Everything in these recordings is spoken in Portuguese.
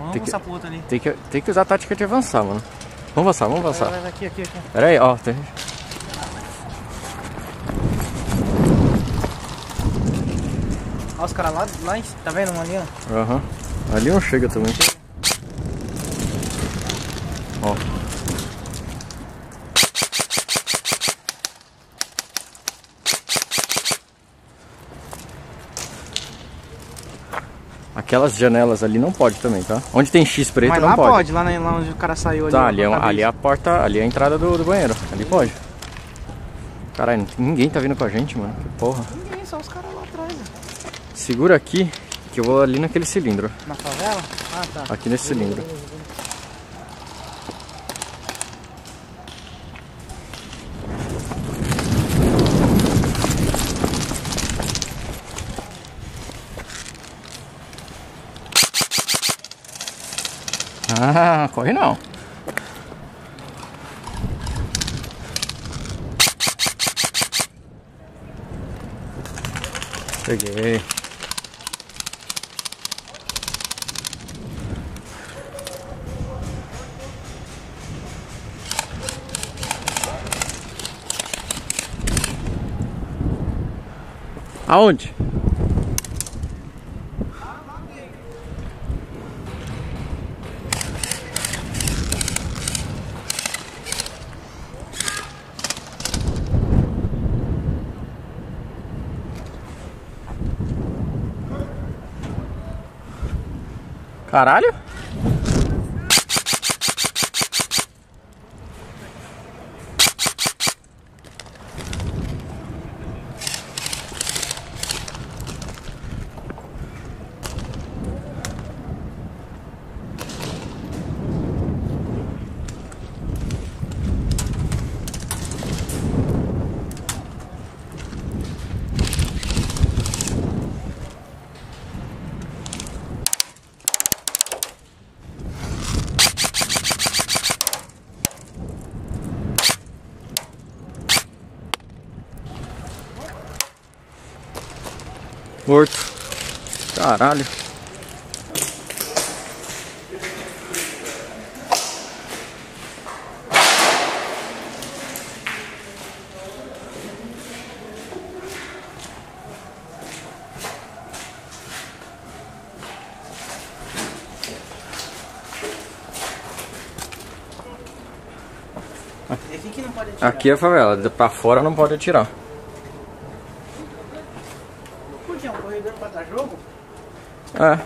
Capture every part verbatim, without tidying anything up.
Vamos tem avançar que, pro outro ali. Tem que, tem que usar a tática de avançar, mano. Vamos avançar, vamos avançar. Vai, vai, vai, aqui, aqui, aqui. Pera aí, ó. Tem... Olha os caras lá, lá em... Tá vendo um ali, ó? Aham. Uhum. Ali não chega também. Ó. Aquelas janelas ali não pode também, tá? Onde tem X preto Mas não lá pode. pode, lá, lá onde o cara saiu ali. Tá, ó, ali, é, ali é a porta, ali é a entrada do, do banheiro. Ali pode. Caralho, ninguém tá vindo com a gente, mano. Que porra. Ninguém, só os caras lá atrás. Ó. Segura aqui, que eu vou ali naquele cilindro. Na favela? Ah, tá. Aqui nesse cilindro. Ah, corre não. Peguei. Aonde? Caralho? Morto. Caralho. Aqui que não pode atirar. Aqui é a favela, pra fora não pode atirar. Podia um corredor pra dar jogo? É.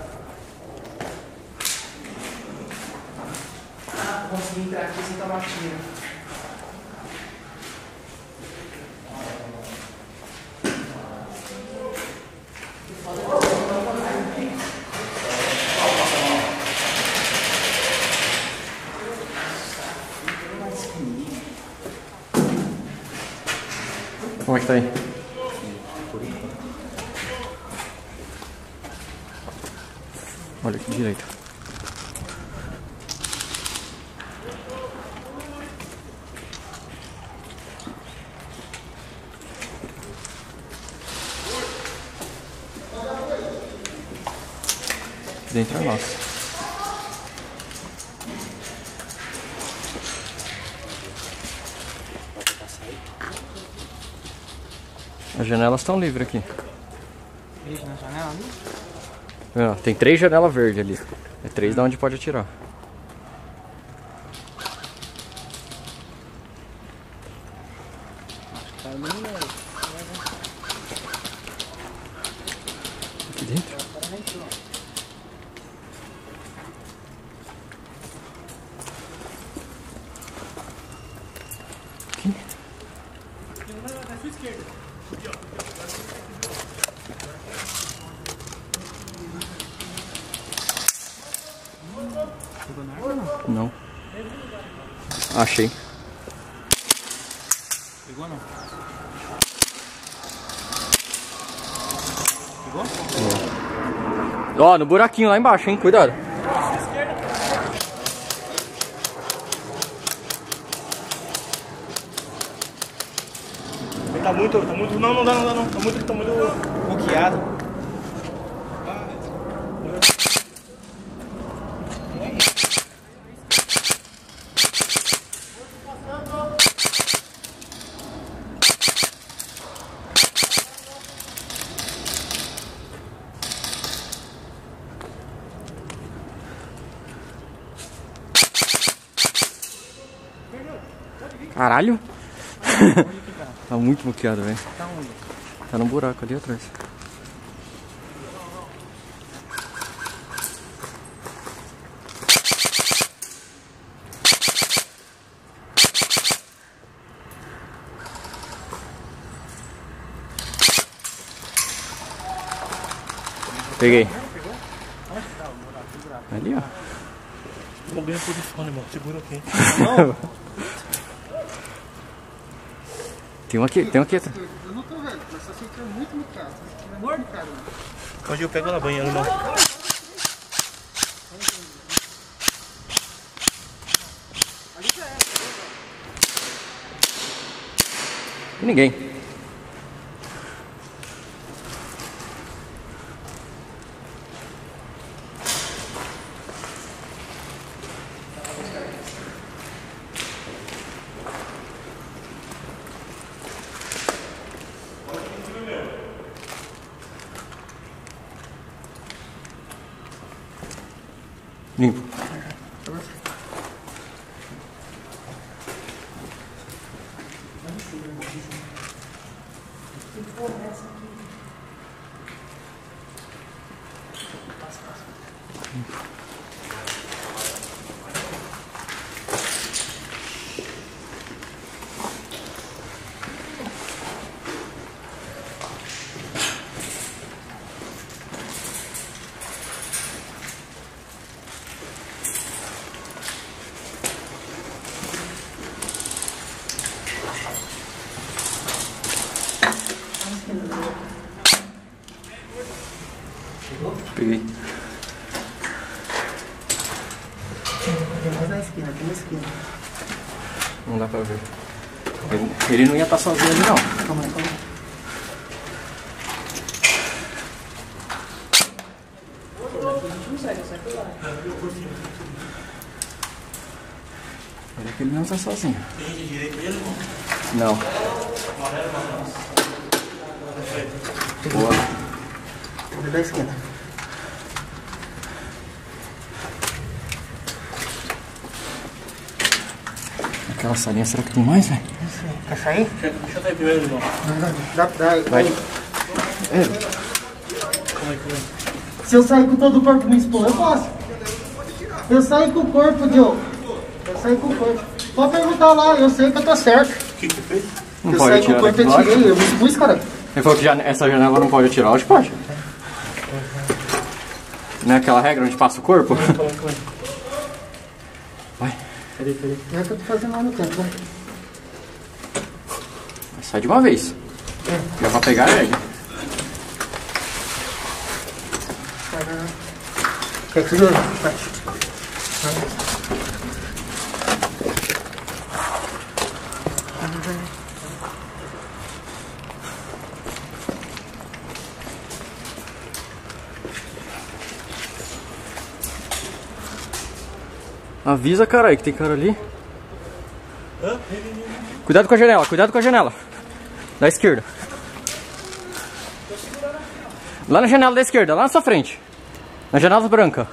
Ah, consegui entrar aqui sem tomar tiro. Como é que tá aí? Olha aqui direito. Dentro é nosso. As janelas estão livres aqui. Veja na janela ali. É, tem três janelas verdes ali. É três da onde pode atirar. Aqui dentro? Aqui? Na sua esquerda. Aqui, ó. Pegou na arma ou não? Não. Achei. Pegou não? Pegou? Ó, no buraquinho lá embaixo, hein? Cuidado. Tá muito, tá muito. Não, não dá, não dá, não. Tá muito, tá muito Bloqueado. Caralho! Tá muito bloqueado, velho. Tá onde? Tá num buraco ali atrás. Peguei. Ali, ó. Vou ganhar posição, irmão. Segura aqui. Tem um aqui, tem um aqui. Eu não tô vendo, mas só sei que é muito no caso. Muito caro. Onde eu pego na banheira, irmão? E ninguém. Limpo. Peguei. Tem mais na esquina, tem na esquina. Não dá pra ver. Ele, ele não ia estar sozinho ali, não. Calma aí, calma aí. Ele é que ele não tá sozinho. Tem de direito mesmo? Não. Boa. Tem da esquina. Aquela salinha, será que tem mais, velho? Quer sair? Deixa eu sair primeiro, irmão. Dá, dá, Vai. É. Como é que é? Se eu sair com todo o corpo me expor, eu posso. Eu saí com o corpo, Diogo. Eu saí com o corpo. Pode perguntar lá, eu sei que eu tô certo. O que que fez? Não Eu pode saí com o atirar corpo, daqui, eu lógico. tirei, eu me expus, cara. Ele falou que já, essa janela não pode atirar, hoje pode. Não é aquela regra onde passa o corpo? Calma, calma. Vai. Peraí, peraí. Não é que eu tô fazendo lá no tempo, né? Sai de uma vez. Já pra pegar ele. Quer que segura? Vai. Avisa, caralho, que tem cara ali. Hã? Cuidado com a janela, cuidado com a janela. Da esquerda. Lá na janela da esquerda, lá na sua frente. Na janela branca.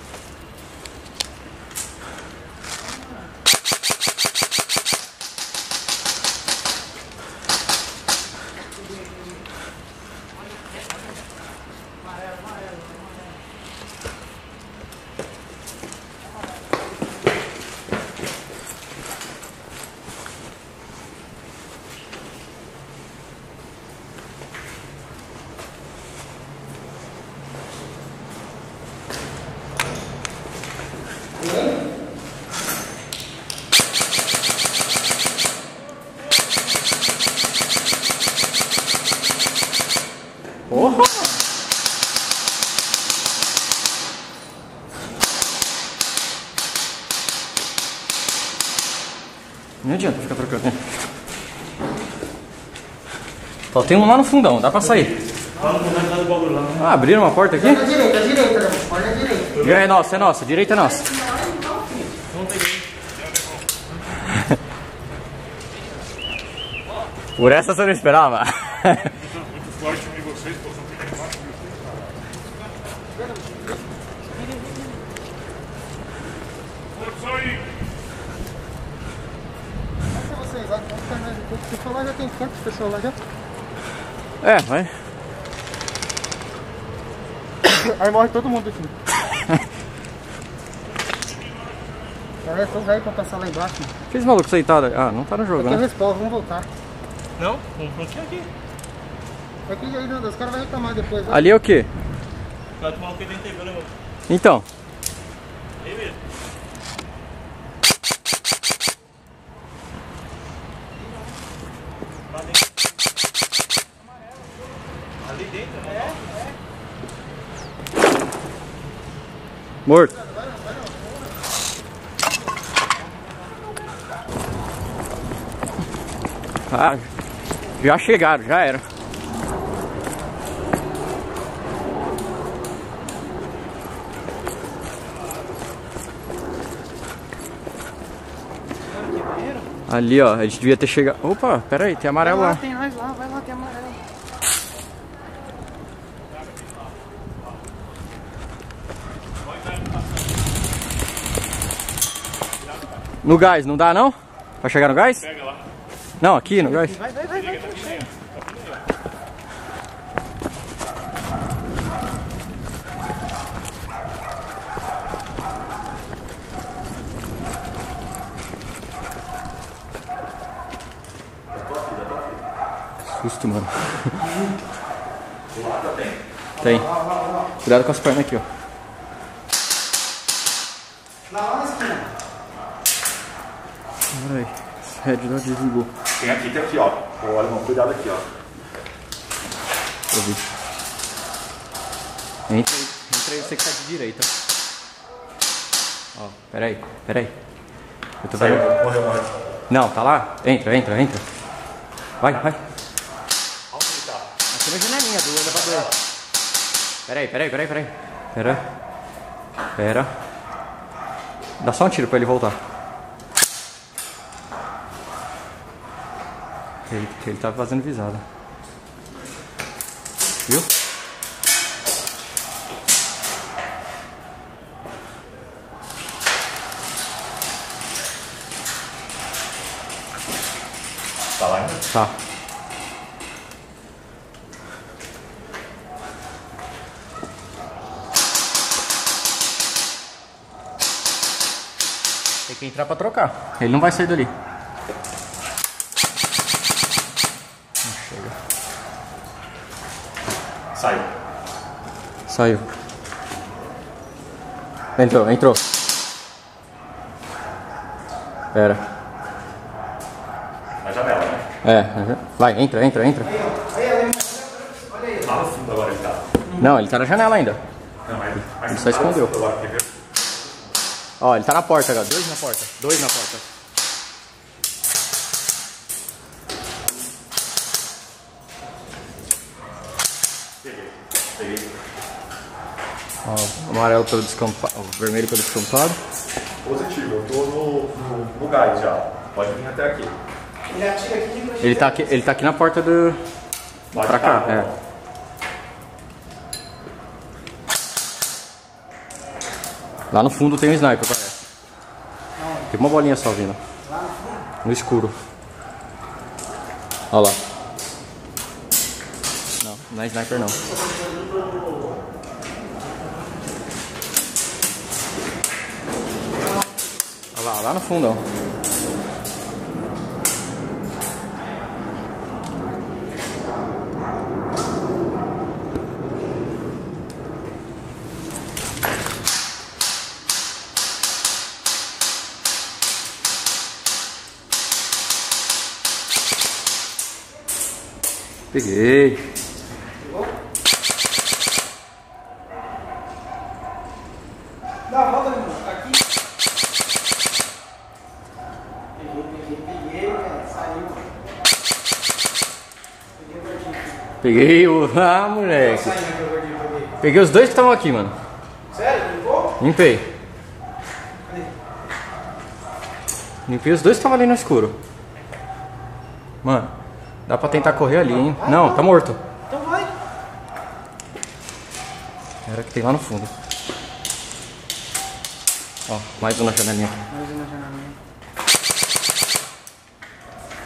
Porra! Não adianta ficar trocando, né? Só tem um lá no fundão, dá pra sair. Lá no fundo do bagulho lá, né? Ah, abriram uma porta aqui? À direita, à direita, né? Olha à direita. É nossa, é nossa, direita é nossa. Não peguei. Por essa você não esperava? Muito forte de vocês, pô, só fica embaixo de vocês, cara. Pode sair. Se você aí, vai, vamos terminar de tudo. O pessoal lá já tem quantas pessoas lá já? É, vai. Aí morre todo mundo aqui. É, tô velho pra passar lá embaixo. Mano. Aqueles malucos deitados. Ah, não tá no jogo, Aqui é né? respawn, vamos voltar. Não? Não tinha aqui. Aqui aí não, os caras vão reclamar depois. Né? Ali é o quê? Vai tomar o que dentro dele, né? Então. Aí mesmo. Lá dentro. Ali dentro, né? Morto. Ah, já chegaram, já era. Ali, ó, a gente devia ter chegado. Opa, pera aí, tem amarelo lá. Tem nós lá, vai lá, tem amarelo. No gás, não dá não? Vai chegar no gás? Pega lá. Não, aqui no gás. Vai, vai, vai, vai. vai. Susto, mano. Tem. Cuidado com as pernas aqui, ó. Lá na esquina. Peraí, esse head já desligou. Tem aqui, tem aqui, ó. Olha, irmão, cuidado aqui, ó. Eu vi. Entra aí, entra aí, você que tá de direita. Ó, peraí, peraí. Eu tô vendo. Saiu, morreu, morreu. Não, tá lá? Entra, entra, entra. Vai, vai. Onde ele tá? Aqui na janelinha do elevador. Peraí, peraí, peraí, peraí. Pera. Pera. Dá só um tiro pra ele voltar. Ele, ele tá fazendo visada. Viu? Tá lá ainda? Tá. Tem que entrar pra trocar. Ele não vai sair dali. Não chega. Saiu. Saiu. Entrou, entrou. Pera. Na janela, né? É, vai, entra, entra, entra. Lá no fundo agora ele tá. Não, ele tá na janela ainda. Não, mas... mas Ele só escondeu. lá no fundo agora, quer ver? Ó, ele tá na porta agora. Dois na porta. Dois na porta. Peguei. Peguei. Ó, o amarelo pelo descampado. O vermelho pelo descampado. Positivo, eu tô no, no, no gás já. Pode vir até aqui. Ele atira aqui pra Ele tá aqui, ele tá aqui na porta do. Lá de Pra cá, ó. é. Lá no fundo tem um sniper, parece. Tem uma bolinha só vindo. No escuro. Olha lá. Não, não é sniper não. Olha lá, lá no fundo, ó. Peguei. Dá a volta, meu irmão. Tá aqui. Peguei, peguei, peguei, cara. Saiu. Peguei o gordinho aqui. Peguei o. Ah, moleque. Saiu aqui o gordinho, peguei. Peguei os dois que estavam aqui, mano. Sério? Limpou? Limpei. Cadê? Limpei os dois que estavam ali no escuro. Mano, dá pra tentar correr ali, hein? Não, tá morto. Então vai. Era que tem lá no fundo. Ó, mais um na janelinha. Mais uma janelinha.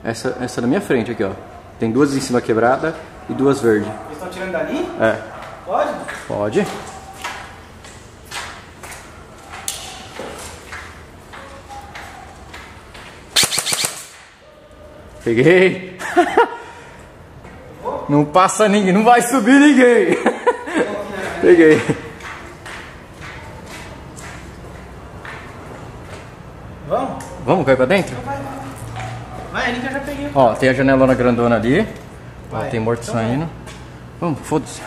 Essa, essa da minha frente aqui, ó. Tem duas em cima quebrada e duas verdes. Eles estão tirando dali? É. Pode? Pode. Peguei. Não passa ninguém, não vai subir ninguém. Peguei. Vamos? Vamos cair pra dentro? Vai, ali que eu já peguei. Ó, tem a janelona grandona ali. Ó, Vai. tem morto Então saindo. Vamos, foda-se.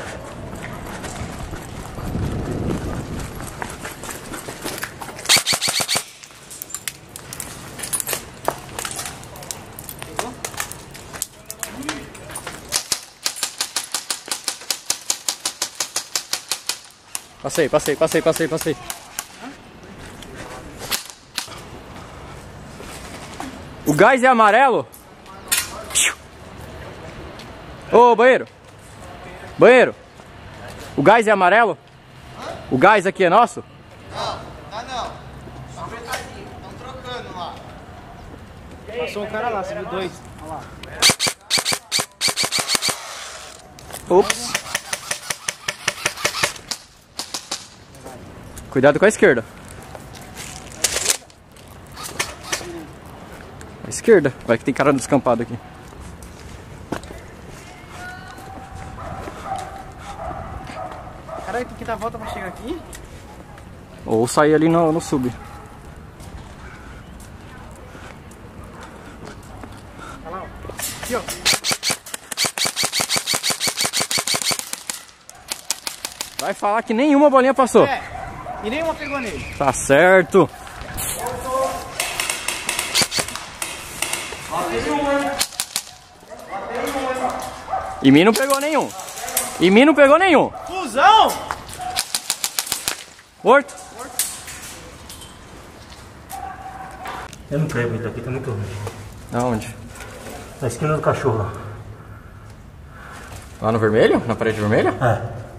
Passei, passei, passei, passei, passei. O gás é amarelo? Ô, banheiro. Banheiro. O gás é amarelo? O gás aqui é nosso? Não, tá não. Só apertadinho. Estão trocando lá. Passou um cara lá, você viu dois. Olha lá. Ops. Cuidado com a esquerda. A esquerda. Vai que tem cara descampado aqui. Caralho, tem que dar a volta pra chegar aqui? Ou sair ali no, no sub. Olha lá, ó. Aqui, ó. Vai falar que nenhuma bolinha passou. É. E nenhuma pegou nele. Tá certo. Em mim não pegou nenhum. Em mim não pegou nenhum. Fusão! Morto. Eu não pego, ele daqui tá muito ruim. Aonde? Na esquina do cachorro lá. Lá no vermelho? Na parede vermelha? É.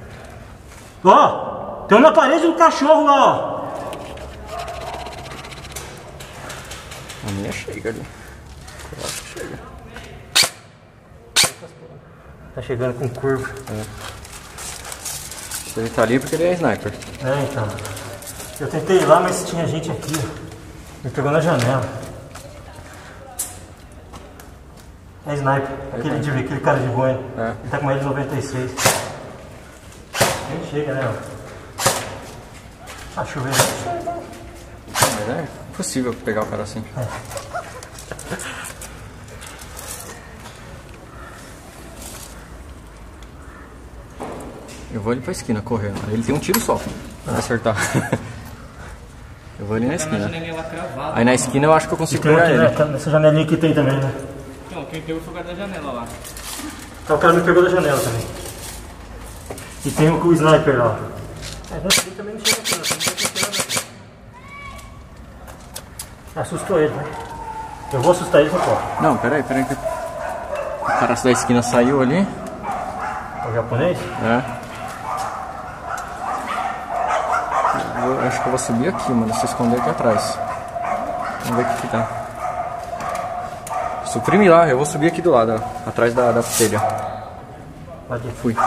Ó, tem uma parede do cachorro lá, ó. A minha chega ali. Eu acho que chega. Tá chegando com curva. Se ele tá ali é porque ele é sniper. É, então. Eu tentei ir lá, mas tinha gente aqui, ó. Me pegou na janela. É sniper. Aquele, de, aquele cara de boina. É. Ele tá com ele de noventa e seis. Nem chega, né, ó. Ah, chovendo. Mas é impossível pegar o cara assim. Eu vou ali pra esquina correndo. Ele tem um tiro só pra acertar. Eu vou ali na esquina. Aí na esquina eu acho que eu consigo Tem um pegar aqui, ele. né? Nessa janelinha aqui tem também, né? Então, quem pegou foi o cara da janela lá. Ah, o cara me pegou da janela também. E tem o, o sniper lá. É, não, ele também não chega aqui, não. Também não tem nada. Assustou ele, né? Eu vou assustar ele com a porta. Não, peraí, peraí. que- O cara da esquina saiu ali. O japonês? É. Eu acho que eu vou subir aqui, mano. Se esconder aqui atrás. Vamos ver o que que tá. Suprime lá, eu vou subir aqui do lado, ó, atrás da, da telha. Pode ir. Fui.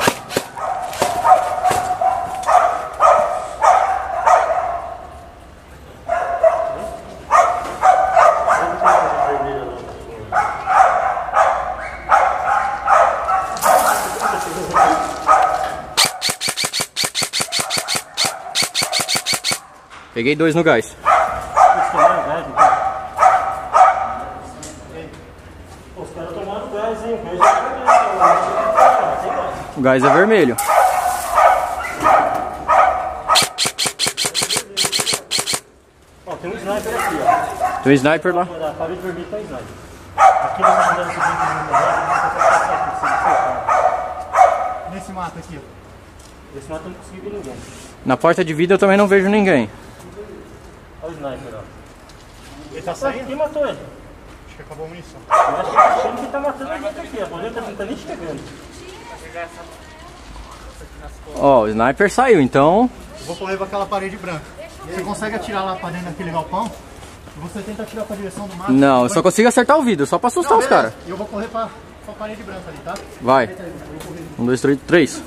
Peguei dois no gás. Os caras tomando gás, hein? O gás é vermelho. O gás é vermelho. Ó, tem um sniper aqui, ó. Tem um sniper lá. Na parede vermelha tem um sniper. Aqui nessa janela que tem nesse mato aqui, ó. Nesse mato eu não consegui ver ninguém. Na porta de vida eu também não vejo ninguém. Olha o sniper, ó. Ele tá Ué, saindo? quem matou ele? Acho que acabou a munição. Eu acho que tá achando que tá matando a gente aqui. A boleta não tá nem chegando. Ó, o sniper saiu, então. Eu vou correr pra aquela parede branca. Você consegue atirar lá pra dentro daquele galpão? Você tenta tirar com a direção do máximo. Não, eu só consigo acertar o vidro, só pra assustar Não, os caras. Eu vou correr pra, pra parede branca ali, tá? Vai. Um, dois, três, três.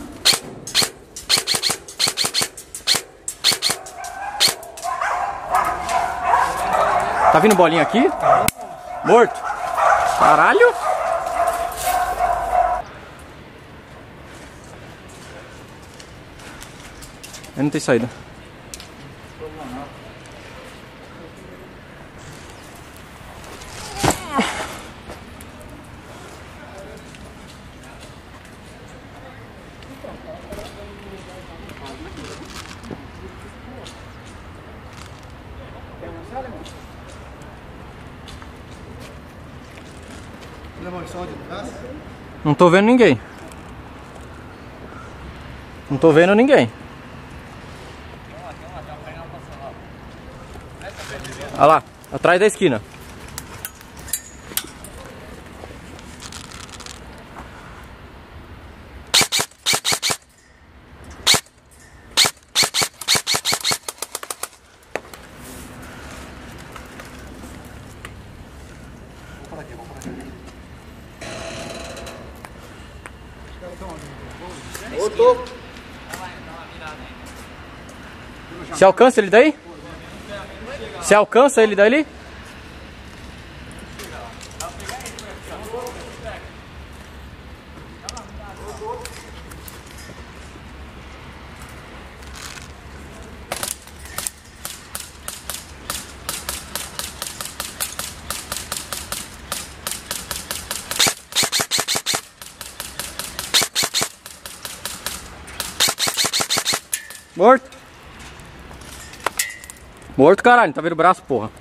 Tá vindo bolinha aqui? Morto. Caralho. Eu não tenho saída. Não tô vendo ninguém. Não tô vendo ninguém. Olha lá, atrás da esquina. Voltou. Você alcança ele daí? Você alcança ele dali? Morto. Morto, caralho. Tá vendo o braço, porra.